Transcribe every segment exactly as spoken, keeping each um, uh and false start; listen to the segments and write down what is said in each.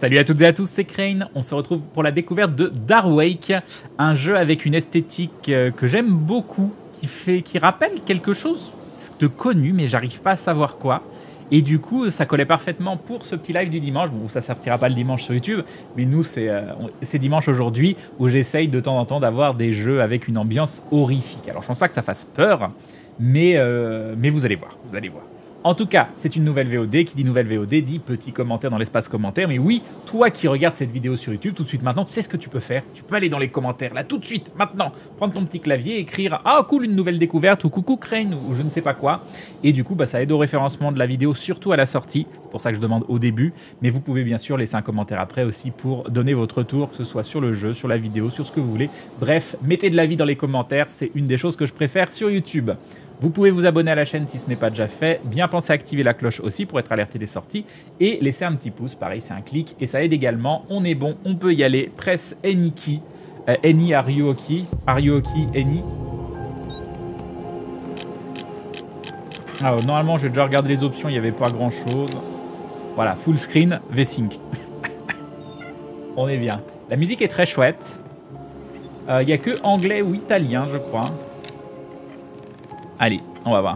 Salut à toutes et à tous, c'est Crane. On se retrouve pour la découverte de Darkwake, un jeu avec une esthétique que j'aime beaucoup, qui, fait, qui rappelle quelque chose de connu, mais j'arrive pas à savoir quoi. Et du coup, ça collait parfaitement pour ce petit live du dimanche. Bon, ça ne sortira pas le dimanche sur YouTube, mais nous, c'est euh, dimanche aujourd'hui où j'essaye de temps en temps d'avoir des jeux avec une ambiance horrifique. Alors, je pense pas que ça fasse peur, mais, euh, mais vous allez voir, vous allez voir. En tout cas, c'est une nouvelle V O D. Qui dit nouvelle V O D dit petit commentaire dans l'espace commentaire. Mais oui, toi qui regardes cette vidéo sur YouTube, tout de suite maintenant, tu sais ce que tu peux faire. Tu peux aller dans les commentaires, là, tout de suite, maintenant, prendre ton petit clavier, écrire « Ah, cool, une nouvelle découverte » ou « Coucou Crane » ou je ne sais pas quoi. Et du coup, bah, ça aide au référencement de la vidéo, surtout à la sortie. C'est pour ça que je demande au début. Mais vous pouvez bien sûr laisser un commentaire après aussi pour donner votre retour, que ce soit sur le jeu, sur la vidéo, sur ce que vous voulez. Bref, mettez de l'avis dans les commentaires. C'est une des choses que je préfère sur YouTube. Vous pouvez vous abonner à la chaîne si ce n'est pas déjà fait, bien penser à activer la cloche aussi pour être alerté des sorties, et laisser un petit pouce, pareil c'est un clic, et ça aide également, on est bon, on peut y aller, presse any key, euh, any are you okay, are you okay, any. Ah, normalement j'ai déjà regardé les options, il n'y avait pas grand chose. Voilà, full screen, V-Sync. On est bien. La musique est très chouette, il euh, n'y a que anglais ou italien je crois. Allez, on va voir.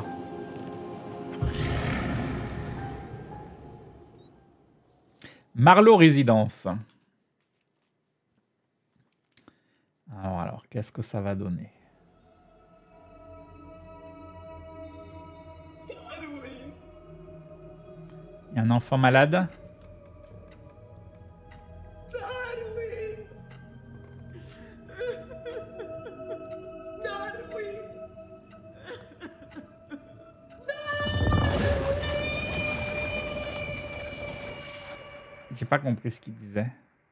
Marlow Résidence. Alors, alors qu'est-ce que ça va donner? Il y a un enfant malade? J'ai pas compris ce qu'il disait.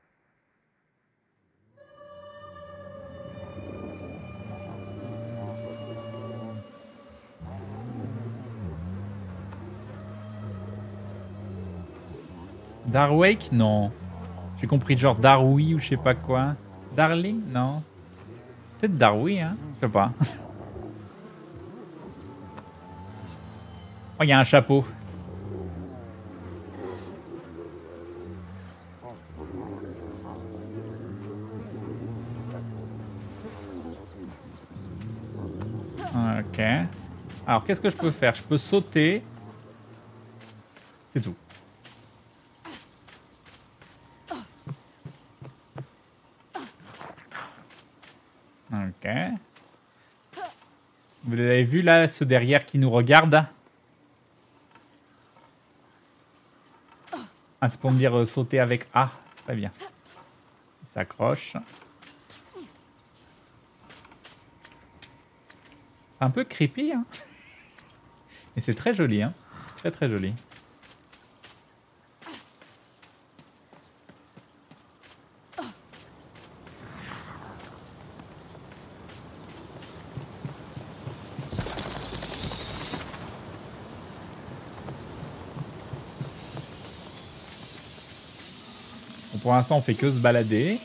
Darkwake? Non. J'ai compris genre Darwi ou je sais pas quoi. Darling? Non. Peut-être Darwi, hein? Je sais pas. Oh, il y a un chapeau. Ok. Alors, qu'est-ce que je peux faire? Je peux sauter. C'est tout. Ok. Vous avez vu là, ceux derrière qui nous regardent? Ah, c'est pour me dire euh, sauter avec A. Très bien. Il s'accroche. Un peu creepy, hein. Mais c'est très joli, hein. Très très joli. Bon, pour l'instant, on fait que se balader.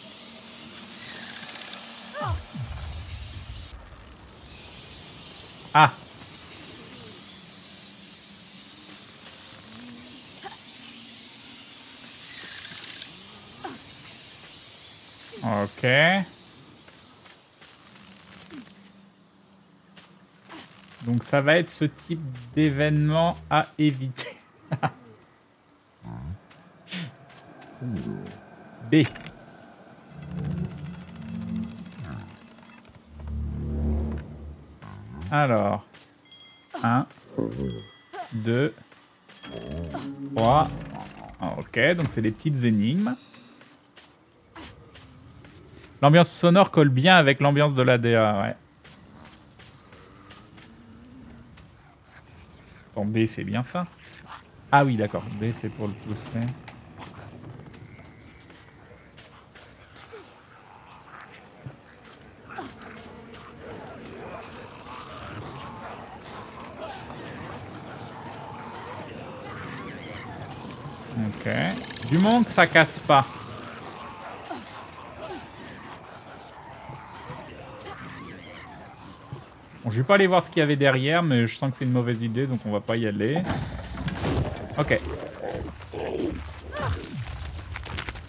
Ah! Ok. Donc ça va être ce type d'événement à éviter. B. Alors. un, deux, trois. Ok, donc c'est des petites énigmes. L'ambiance sonore colle bien avec l'ambiance de l'A D A, ouais. Bon, B, c'est bien ça. Ah oui, d'accord. B, c'est pour le pousser. Ok. Du moment que ça casse pas. Bon, je vais pas aller voir ce qu'il y avait derrière, mais je sens que c'est une mauvaise idée, donc on va pas y aller. Ok.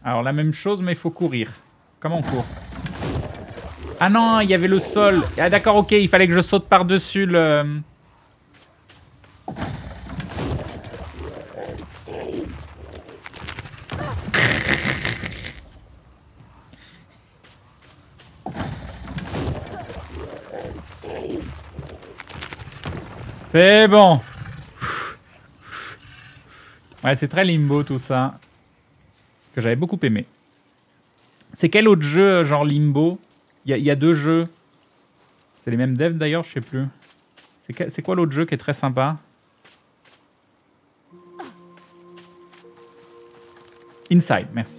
Alors la même chose, mais il faut courir. Comment on court? Ah non, il y avait le sol. Ah d'accord, ok, il fallait que je saute par-dessus le... C'est bon. Ouais, c'est très Limbo tout ça. Que j'avais beaucoup aimé. C'est quel autre jeu, genre Limbo? Il y, y a deux jeux. C'est les mêmes devs d'ailleurs, je sais plus. C'est quoi l'autre jeu qui est très sympa? Inside, merci.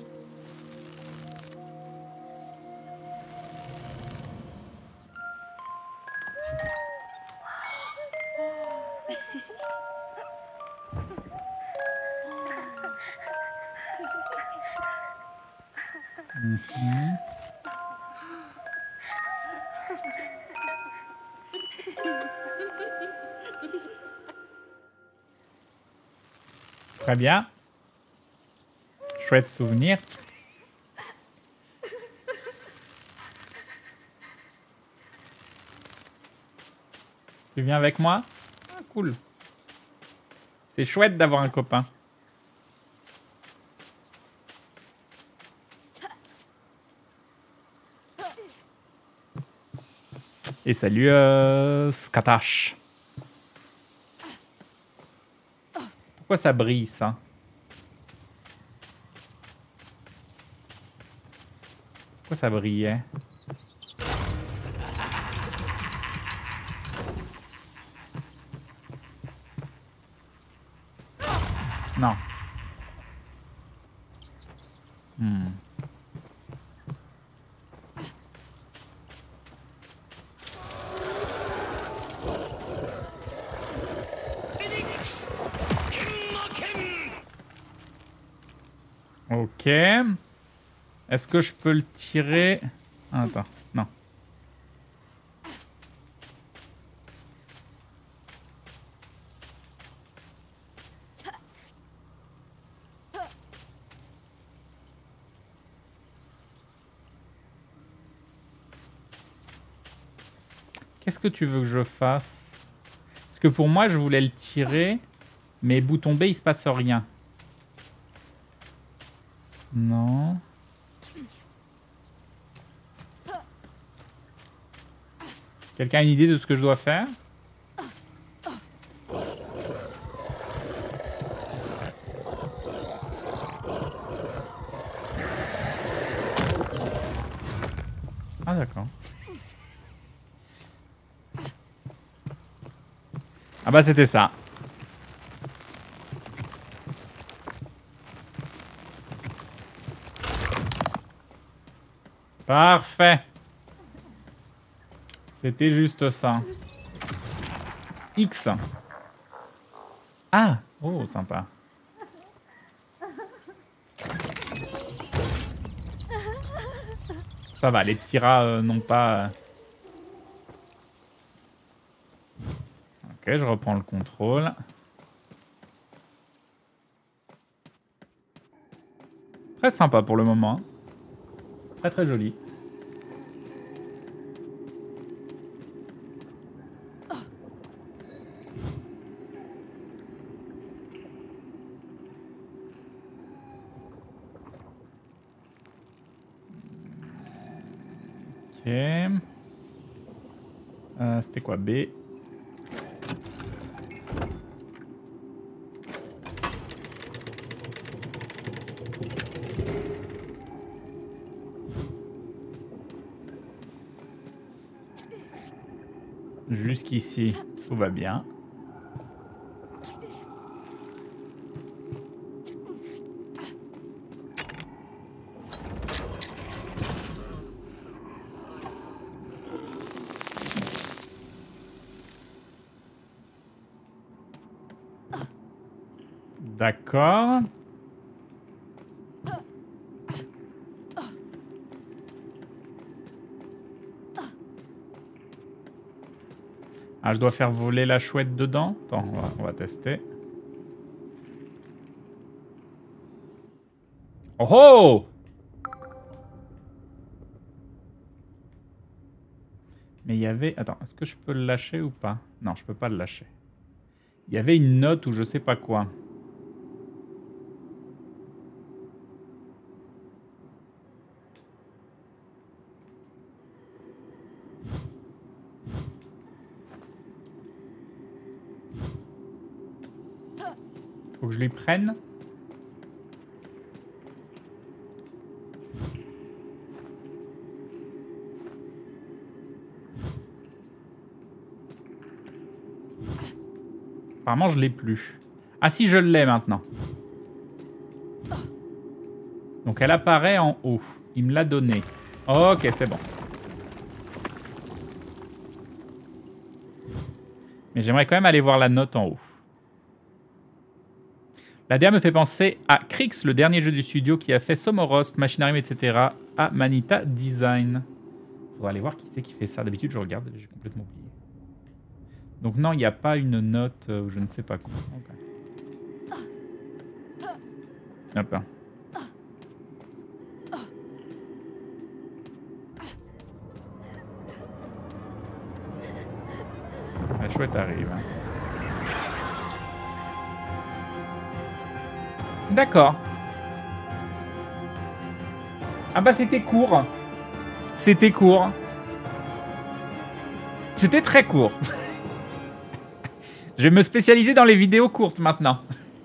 Mm-hmm. Très bien. Chouette souvenir. Tu viens avec moi? Ah, cool. C'est chouette d'avoir un copain. Et salut euh, Skatash. Pourquoi ça brille ça? Pourquoi ça brillait? Non. Hmm. Ok. Est-ce que je peux le tirer? Ah, attends, non. Qu'est-ce que tu veux que je fasse? Parce que pour moi, je voulais le tirer, mais bouton B, il se passe rien. Non. Quelqu'un a une idée de ce que je dois faire? Ah d'accord. Ah bah c'était ça. Parfait. C'était juste ça. X. Ah. Oh, sympa. Ça va, les petits rats euh, n'ont pas... Ok, je reprends le contrôle. Très sympa pour le moment. Très très joli. Ok. Euh, C'était quoi? B. Jusqu'ici, tout va bien. D'accord. Ah, je dois faire voler la chouette dedans? Attends, on va, on va tester. Oh oh! Mais il y avait... Attends, est-ce que je peux le lâcher ou pas? Non, je peux pas le lâcher. Il y avait une note ou je sais pas quoi. Faut que je lui prenne. Apparemment, je l'ai plus. Ah si, je l'ai maintenant. Donc, elle apparaît en haut. Il me l'a donné. Ok, c'est bon. Mais j'aimerais quand même aller voir la note en haut. La D A me fait penser à Krix, le dernier jeu du studio qui a fait Somorost, Machinarium, et cetera à Manita Design. Faudra aller voir qui c'est qui fait ça. D'habitude, je regarde, j'ai complètement oublié. Donc non, il n'y a pas une note ou je ne sais pas quoi. Okay. Hop. La chouette arrive. Hein. D'accord. Ah bah c'était court. C'était court. C'était très court. Je vais me spécialiser dans les vidéos courtes maintenant.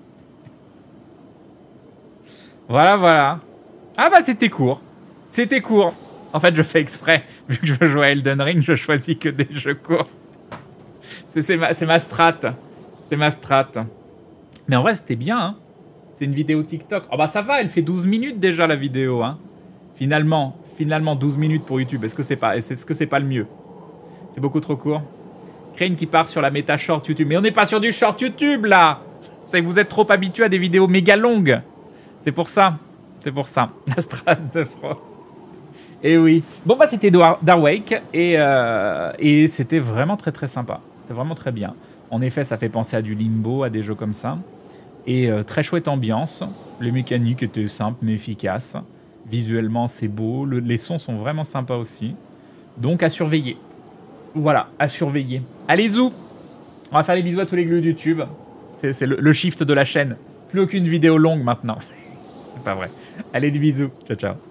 Voilà, voilà. Ah bah c'était court. C'était court. En fait, je fais exprès. Vu que je veux jouer à Elden Ring, je choisis que des jeux courts. C'est ma, ma strat. C'est ma strat. Mais en vrai, c'était bien, hein. C'est une vidéo TikTok. Oh bah ça va, elle fait douze minutes déjà la vidéo, hein. Finalement, finalement douze minutes pour YouTube. Est-ce que c'est pas, est-ce que c'est pas le mieux? C'est beaucoup trop court. Crane qui part sur la méta short YouTube. Mais on n'est pas sur du short YouTube là. C'est que vous êtes trop habitué à des vidéos méga longues. C'est pour ça. C'est pour ça. La strat de Fro. Et oui. Bon bah c'était Darwake et, euh, et c'était vraiment très très sympa. C'était vraiment très bien. En effet, ça fait penser à du Limbo, à des jeux comme ça. Et euh, très chouette ambiance. Les mécaniques étaient simples mais efficaces. Visuellement, c'est beau. Le, les sons sont vraiment sympas aussi. Donc, à surveiller. Voilà, à surveiller. Allez, zou! On va faire les bisous à tous les glus YouTube. C'est le, le shift de la chaîne. Plus aucune vidéo longue maintenant. C'est pas vrai. Allez, des bisous. Ciao, ciao.